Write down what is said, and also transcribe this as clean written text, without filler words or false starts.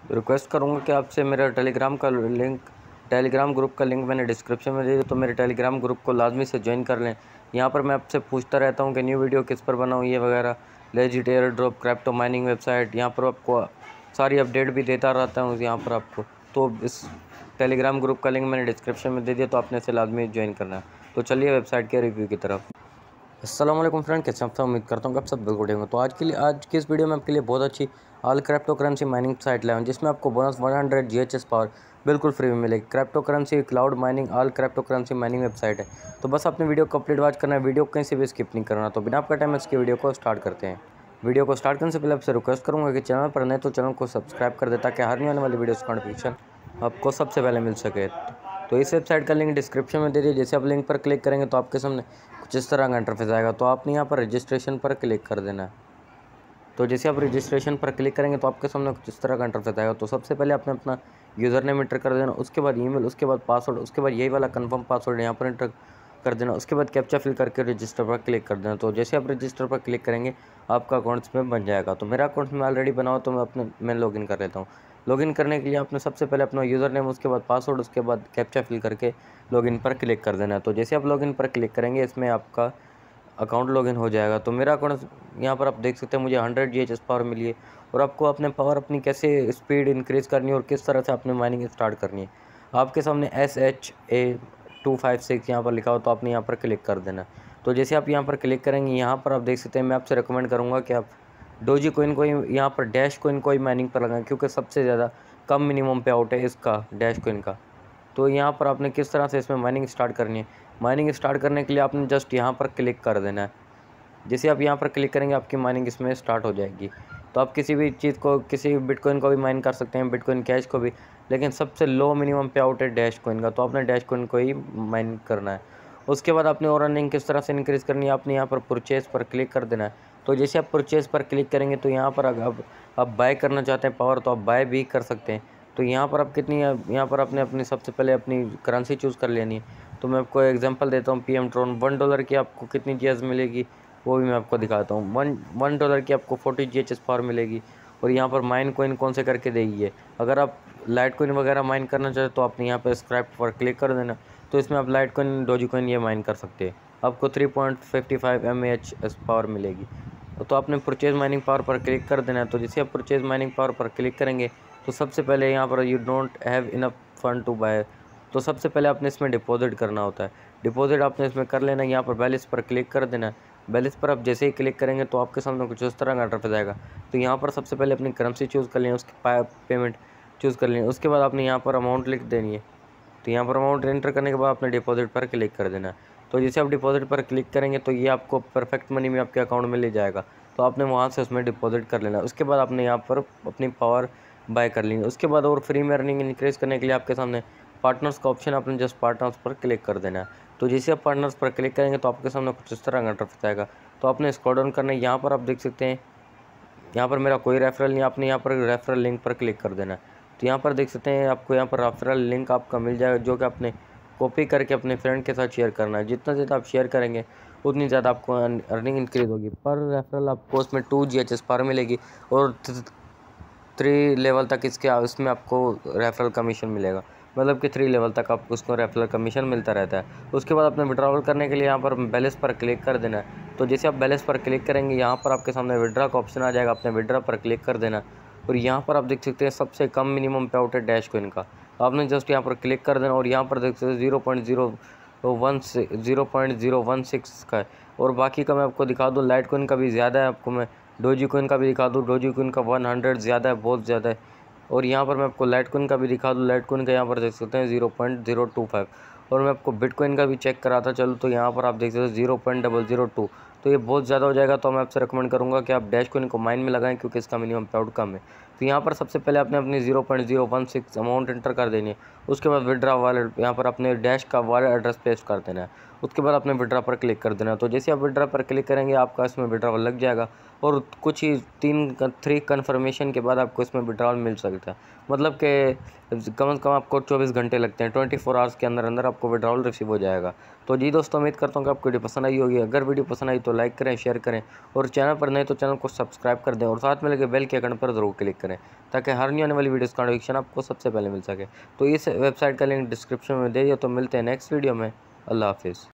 Request करूँगा कि आपसे मेरा टेलीग्राम ग्रुप का लिंक मैंने डिस्क्रिप्शन में दे दिया, तो मेरे टेलीग्राम ग्रुप को लाजमी से ज्वाइन कर लें। यहाँ पर मैं आपसे पूछता रहता हूँ कि न्यू वीडियो किस पर बनाऊँ, ये वगैरह, legit, airdrop, crypto mining website, यहाँ पर आपको सारी अपडेट भी देता रहता हूँ यहाँ पर आपको। तो इस टेलीग्राम ग्रुप का लिंक मैंने डिस्क्रिप्शन में दे दिया, तो आपने इसे लाजमी ज्वाइन करना है। तो चलिए वेबसाइट के रिव्यू की तरफ। अस्सलाम वालेकुम फ्रेंड, कैसे हैं आप? उम्मीद करता हूँ कि आप सब बिल्कुल ठीक हो। तो आज की इस वीडियो में आपके लिए बहुत अच्छी all cryptocurrency mining site लाया हूं, जिसमें आपको बोनस 100 GHS पावर बिल्कुल फ्री में मिलेगी। Cryptocurrency cloud mining all cryptocurrency mining website है। तो बस अपने वीडियो को कंप्लीट वॉच करना है, वीडियो को कहीं से भी स्किप नहीं करना। तो बिना आपका टाइम इसकी वीडियो को स्टार्ट करते हैं। वीडियो को स्टार्ट करने से पहले आपसे रिक्वेस्ट करूँगा कि चैनल पर नए तो चैनल को सब्सक्राइब कर दे, ताकि हर आने वाली वीडियोस का नोटिफिकेशन आपको सबसे पहले मिल सके। तो इस वेबसाइट का लिंक डिस्क्रिप्शन में दे दिए। जैसे आप लिंक पर क्लिक करेंगे तो आपके सामने कुछ इस तरह का इंटरफेस आएगा। तो आपने यहाँ पर रजिस्ट्रेशन पर क्लिक कर देना है। तो जैसे आप रजिस्ट्रेशन पर क्लिक करेंगे तो आपके सामने कुछ इस तरह का इंटरफेस आएगा। तो सबसे पहले आपने अपना यूज़र नेम एंटर कर देना, उसके बाद ईमेल, उसके बाद पासवर्ड, उसके बाद यही वाला कंफर्म पासवर्ड यहाँ पर एंटर कर देना। उसके बाद कैप्चा फिल करके रजिस्टर पर क्लिक कर देना। तो जैसे आप रजिस्टर पर क्लिक करेंगे आपका अकाउंट्स में बन जाएगा। तो मेरा अकाउंट में ऑलरेडी बना हो, तो मैं लॉगिन कर लेता हूँ। लॉगिन करने के लिए आपने सबसे पहले अपना यूज़र नेम, उसके बाद पासवर्ड, उसके बाद कैप्चा फिल करके लॉगिन पर क्लिक कर देना है। तो जैसे आप लॉगिन पर क्लिक करेंगे इसमें आपका अकाउंट लॉगिन हो जाएगा। तो मेरा अकाउंट यहाँ पर आप देख सकते हैं, मुझे 100 GHS पावर मिली है। और आपको अपने पावर अपनी कैसे स्पीड इंक्रीज़ करनी है और किस तरह से आपने माइनिंग स्टार्ट करनी है, आपके सामने SHA256 यहाँ पर लिखा हो, तो आपने यहाँ पर क्लिक कर देना। तो जैसे आप यहाँ पर क्लिक करेंगे, यहाँ पर आप देख सकते हैं, मैं आपसे रिकमेंड करूँगा कि आप डोजी कोइन को यहाँ पर डैश कोइन को ही माइनिंग पर लगाएं, क्योंकि सबसे ज़्यादा कम मिनिमम पे आउट है इसका, डैश कोइन का। तो यहाँ पर आपने किस तरह से इसमें माइनिंग स्टार्ट करनी है, माइनिंग स्टार्ट करने के लिए आपने जस्ट यहाँ पर क्लिक कर देना है। जैसे आप यहाँ पर क्लिक करेंगे आपकी माइनिंग इसमें स्टार्ट हो जाएगी। तो आप किसी भी चीज़ को, किसी भी बिटकॉइन को भी माइन कर सकते हैं, बिटकॉइन कैश को भी, लेकिन सबसे लो मिनिमम पे आउट है डैश कोइन का। तो आपने डैश कोइन को ही माइन करना है। उसके बाद आपने और अर्निंग किस तरह से इंक्रीज़ करनी है, आपने यहाँ पर परचेज़ पर क्लिक कर देना है। तो जैसे आप परचेज़ पर क्लिक करेंगे तो यहाँ पर अगर आप बाय करना चाहते हैं पावर, तो आप बाय भी कर सकते हैं। तो यहाँ पर आप यहाँ पर आपने अपनी सबसे पहले अपनी करेंसी चूज़ कर लेनी है। तो मैं आपको एग्जांपल देता हूँ, PM ट्रोन $1 की आपको कितनी GHS मिलेगी वो भी मैं आपको दिखाता हूँ। वन डॉलर की आपको 40 GHS पावर मिलेगी। और यहाँ पर माइन कोइन कौन से करके देगी है। अगर आप लाइट कोइन वगैरह माइन करना चाहते तो आपने यहाँ पर स्क्रैप पर क्लिक कर देना। तो इसमें आप लाइट कोइन, डोजी कोइन ये माइन कर सकते हैं। आपको 3.55 mAh पावर मिलेगी। तो आपने परचेज माइनिंग पावर पर क्लिक कर देना है। तो जैसे आप परचेज माइनिंग पावर पर क्लिक करेंगे तो सबसे पहले यहाँ पर you don't have enough fund to buy, तो सबसे पहले आपने इसमें डिपॉजिट करना होता है। डिपॉजिट आपने इसमें कर लेना। यहाँ पर बैलेंस पर क्लिक कर देना। बैलेंस पर आप जैसे ही क्लिक करेंगे तो आपके सामने कुछ इस तरह का इंटरफेस आएगा। तो यहाँ पर सबसे पहले अपनी करेंसी चूज़ कर लें, उसकी पेमेंट चूज़ कर लें। उसके बाद आपने यहाँ पर अमाउंट लिख देनी है। तो यहाँ पर अमाउंट एंटर करने के बाद आपने डिपॉजिट पर क्लिक कर देना है। तो जैसे आप डिपॉजिट पर क्लिक करेंगे तो ये आपको परफेक्ट मनी में आपके अकाउंट में ले जाएगा। तो आपने वहाँ से उसमें डिपॉजिट कर लेना। उसके बाद आपने यहाँ पर अपनी पावर बाय कर लेंगे। उसके बाद और फ्री में अर्निंग इंक्रीज़ करने के लिए आपके सामने पार्टनर्स का ऑप्शन, आपने जस्ट पार्टनर्स पर क्लिक कर देना है। तो जैसे आप पार्टनर्स पर क्लिक करेंगे तो आपके सामने कुछ इस तरह का इंटरफेस आएगा। तो आपने स्क्रॉल डाउन करना है। यहाँ पर आप देख सकते हैं, यहाँ पर मेरा कोई रेफरल नहीं, आपने यहाँ पर रेफरल लिंक पर क्लिक कर देना है। तो यहाँ पर देख सकते हैं आपको यहाँ पर रेफरल लिंक आपका मिल जाएगा, जो कि आपने कॉपी करके अपने फ्रेंड के साथ शेयर करना है। जितना ज़्यादा आप शेयर करेंगे उतनी ज़्यादा आपको अर्निंग इंक्रीज़ होगी। पर रेफरल आपको उसमें 2 GHS पावर मिलेगी और 3 लेवल तक इसमें आपको रेफरल कमीशन मिलेगा। मतलब कि 3 लेवल तक आपको उसको रेफरल कमीशन मिलता रहता है। उसके बाद अपने विड्रॉल करने के लिए यहाँ पर बैलेंस पर क्लिक कर देना है। तो जैसे आप बैलेंस पर क्लिक करेंगे यहाँ पर आपके सामने विड्रॉ का ऑप्शन आ जाएगा, आपने विड्रॉ पर क्लिक कर देना। और यहाँ पर आप देख सकते हैं सबसे कम मिनिमम पे आउट है डैश कोइन का। आपने जस्ट यहाँ पर क्लिक कर देना और यहाँ पर देख सकते हैं 0.016 का है। और बाकी का मैं आपको दिखा दूँ, लाइट कोइन का भी ज़्यादा है, आपको मैं डोजी कोइन का भी दिखा दूँ। डोजी कोइन का 100 ज़्यादा है, बहुत ज़्यादा है। और यहाँ पर मैं आपको लाइट कोइन का भी दिखा दूँ। लाइट कोइन का यहाँ पर देख सकते हैं 0.025। और मैं आपको बिटकॉइन का भी चेक कराता चलूँ तो यहाँ पर आप देख सकते हैं 0.002। तो ये बहुत ज़्यादा हो जाएगा। तो मैं आपसे रिकमेंड करूँगा कि आप डैश कोइन को माइन में लगाएं, क्योंकि इसका मिनिमम पे आउट कम है। तो यहाँ पर सबसे पहले आपने अपनी 0.016 अमाउंट एंटर कर देनी है। उसके बाद विड्रा वॉलेट, यहाँ पर अपने डैश का वॉलेट एड्रेस पेस्ट कर देना है। उसके बाद आपने विड्रा पर क्लिक कर देना। तो जैसे आप विड्रा पर क्लिक करेंगे आपका इसमें विड्रॉल लग जाएगा और कुछ ही 3 कन्फर्मेशन के बाद आपको इसमें विड्रॉल मिल सकता है। मतलब कि कम से कम आपको 24 घंटे लगते हैं, 24 आवर्स के अंदर अंदर आपको विड्रॉल रिसीव हो जाएगा। तो जी दोस्तों, उम्मीद करता हूँ कि आपको वीडियो पसंद आई होगी। अगर वीडियो पसंद आई तो लाइक करें, शेयर करें और चैनल पर नए तो चैनल को सब्सक्राइब कर दें और साथ में लगे बेल के आइकन पर जरूर क्लिक करें ताकि हर न्यू आने वाली वीडियोस का नोटिफिकेशन आपको सबसे पहले मिल सके। तो इस वेबसाइट का लिंक डिस्क्रिप्शन में दे दिया। तो मिलते हैं नेक्स्ट वीडियो में। अल्लाह हाफिज़।